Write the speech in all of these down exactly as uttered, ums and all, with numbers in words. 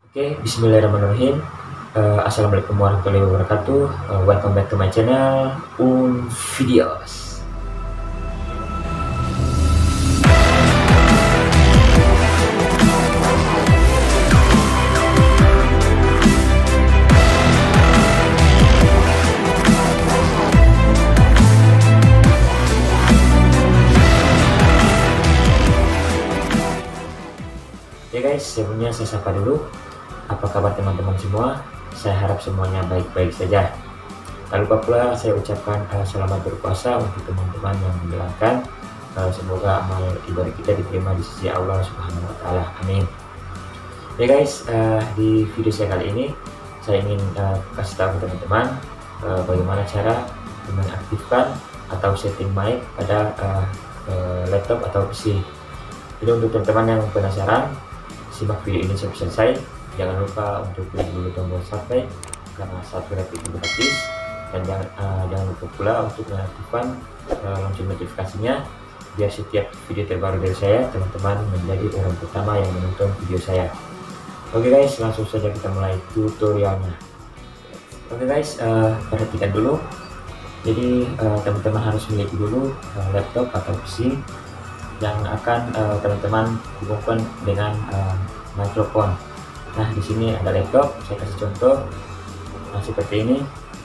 Oke, bismillahirrahmanirrahim. Uh, Assalamualaikum warahmatullahi wabarakatuh. Uh, welcome back to my channel, Un Videos. Ya guys, sebelumnya saya sapa dulu. Apa kabar teman-teman semua? Saya harap semuanya baik-baik saja. Tak lupa pula saya ucapkan uh, selamat berpuasa untuk teman-teman yang menjalankan. Uh, semoga amal ibadah kita diterima di sisi Allah Subhanahu Wa Taala. Amin. Ya guys, uh, di video saya kali ini saya ingin uh, kasih tahu ke teman-teman uh, bagaimana cara mengaktifkan atau setting mic pada uh, uh, laptop atau P C. Jadi untuk teman-teman yang penasaran, simak video ini sampai selesai. Jangan lupa untuk klik dulu tombol subscribe karena subscribe itu gratis, dan jangan, uh, jangan lupa pula untuk mengaktifkan uh, lonceng notifikasinya biar setiap video terbaru dari saya teman-teman menjadi orang pertama yang menonton video saya. Oke guys, langsung saja kita mulai tutorialnya. Oke guys, uh, perhatikan dulu. Jadi teman-teman uh, harus memiliki dulu uh, laptop atau P C yang akan teman-teman uh, hubungkan dengan uh, mikrofon. Nah, di sini ada laptop, saya kasih contoh. Nah, seperti ini.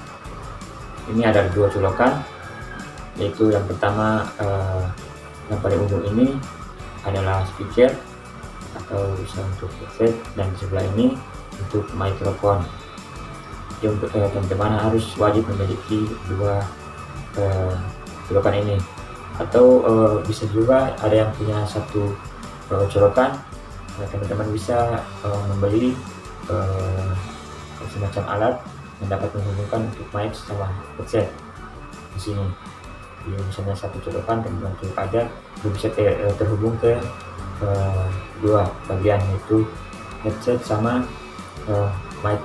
Ini ada dua colokan, yaitu yang pertama uh, yang paling umum ini adalah speaker atau bisa untuk headset, dan di sebelah ini untuk mikrofon. Jadi untuk uh, teman-teman harus wajib memiliki dua uh, colokan ini, atau uh, bisa juga ada yang punya satu uh, colokan. Nah, teman-teman bisa uh, membeli uh, semacam alat yang dapat menghubungkan untuk mic sama headset di sini. Jadi misalnya satu colokan teman-teman colok aja, itu bisa ter terhubung ke uh, dua bagian, yaitu headset sama uh, mic.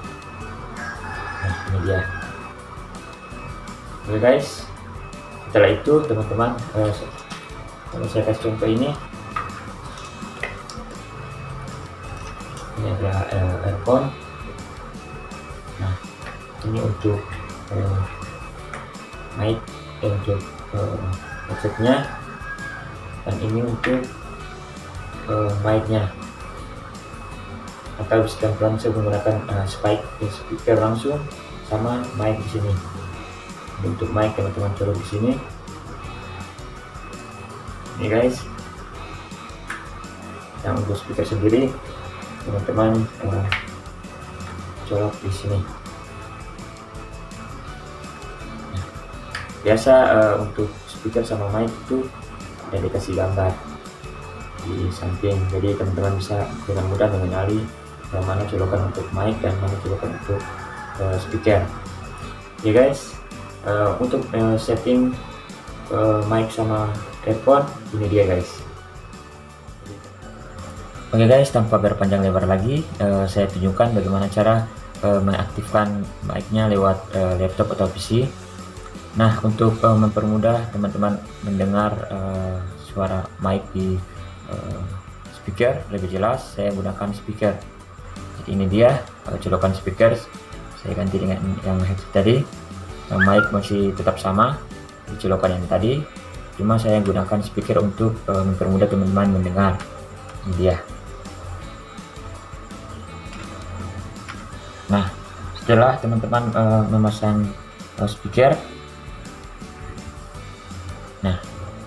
Nah, ini dia. Oke guys, setelah itu teman-teman, uh, kalau saya kasih contoh ini. Ini ada uh, earphone. Nah, ini untuk uh, mic, eh, untuk uh, headsetnya, dan ini untuk uh, mic-nya. Atau bisa langsung menggunakan uh, spike speaker langsung sama mic di sini. Ini untuk mic teman-teman colok di sini. Ini guys. Yang untuk speaker sendiri teman-teman uh, colok di sini. Nah, biasa uh, untuk speaker sama mic itu ada dikasih gambar di samping, jadi teman-teman bisa dengan mudah mengenali uh, mana colokan untuk mic dan mana colokan untuk uh, speaker. Ya guys, uh, untuk uh, setting uh, mic sama earphone ini dia guys. Oke guys, tanpa berpanjang lebar lagi, uh, saya tunjukkan bagaimana cara uh, mengaktifkan mic-nya lewat uh, laptop atau P C. Nah, untuk uh, mempermudah teman-teman mendengar uh, suara mic di uh, speaker lebih jelas, saya gunakan speaker. Jadi ini dia uh, colokan speaker. Saya ganti dengan yang headset tadi. Uh, mic masih tetap sama di colokan yang tadi, cuma saya gunakan speaker untuk uh, mempermudah teman-teman mendengar. Ini dia. Nah, setelah teman-teman uh, memasang uh, speaker, nah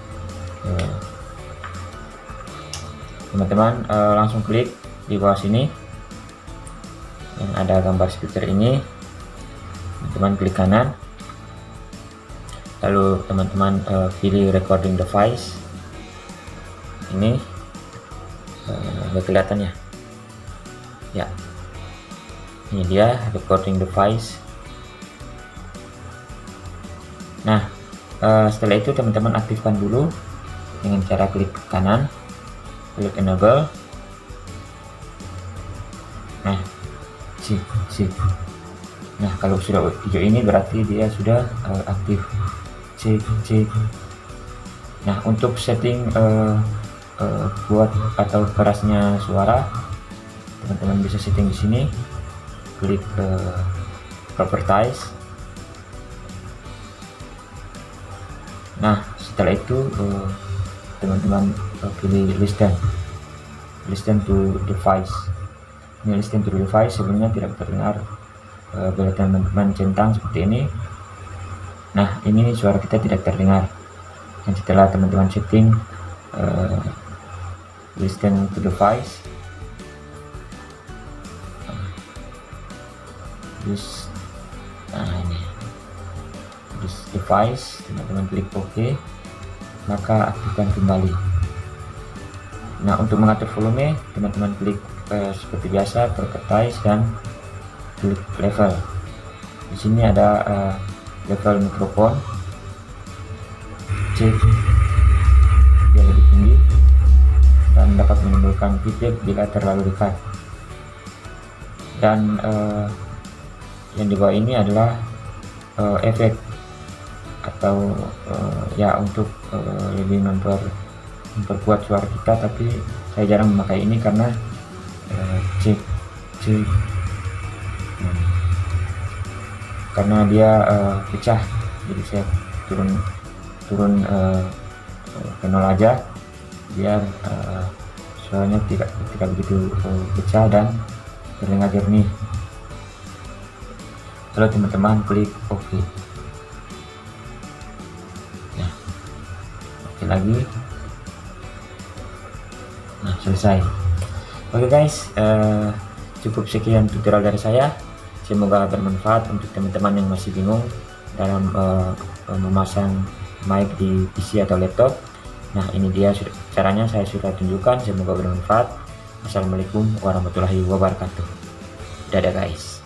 teman-teman uh, uh, langsung klik di bawah sini yang ada gambar speaker ini. Teman-teman klik kanan, lalu teman-teman uh, pilih recording device. Ini uh, kelihatan ya? Ya. Ini dia recording device. Nah, uh, setelah itu teman-teman aktifkan dulu dengan cara klik kanan, klik enable. Nah, sip, sip. Nah, kalau sudah hijau ini berarti dia sudah uh, aktif. Cek, cek. Nah, untuk setting uh, uh, kuat atau kerasnya suara, teman-teman bisa setting di sini, klik ke properties. Nah, setelah itu teman-teman pilih listen listen to device. Ini listen to device sebenarnya tidak terdengar uh, bila teman-teman centang seperti ini. Nah, ini suara kita tidak terdengar. Dan setelah teman-teman setting uh, listen to device, this nah ini this device, teman-teman klik OK, maka aktifkan kembali. Nah, untuk mengatur volume, teman-teman klik eh, seperti biasa properties dan klik level. Di sini ada eh, level mikrofon, cek dia lebih tinggi dan dapat menimbulkan feedback bila terlalu dekat. Dan eh, yang di bawah ini adalah eh, efek atau eh, ya untuk eh, lebih memper memperkuat suara kita, tapi saya jarang memakai ini karena uh, cek cek hmm. karena dia uh, pecah, jadi saya turun turun uh, ke nol aja biar uh, suaranya tidak tidak begitu uh, pecah dan terdengar jernih. Lalu teman-teman klik OK. Nah, oke lagi. Nah, selesai. Oke guys, uh, cukup sekian tutorial dari saya. Semoga bermanfaat untuk teman-teman yang masih bingung dalam uh, memasang mic di P C atau laptop. Nah, ini dia caranya, saya sudah tunjukkan. Semoga bermanfaat. Assalamualaikum warahmatullahi wabarakatuh. Dadah guys.